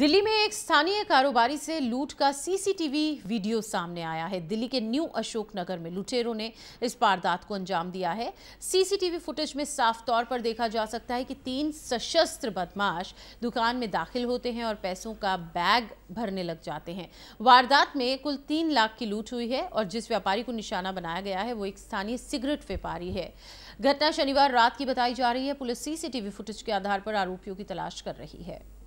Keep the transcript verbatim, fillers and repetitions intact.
दिल्ली में एक स्थानीय कारोबारी से लूट का सीसीटीवी वीडियो सामने आया है। दिल्ली के न्यू अशोक नगर में लुटेरों ने इस वारदात को अंजाम दिया है। सीसीटीवी फुटेज में साफ तौर पर देखा जा सकता है कि तीन सशस्त्र बदमाश दुकान में दाखिल होते हैं और पैसों का बैग भरने लग जाते हैं। वारदात में कुल तीन लाख की लूट हुई है और जिस व्यापारी को निशाना बनाया गया है वो एक स्थानीय सिगरेट व्यापारी है। घटना शनिवार रात की बताई जा रही है। पुलिस सीसीटीवी फुटेज के आधार पर आरोपियों की तलाश कर रही है।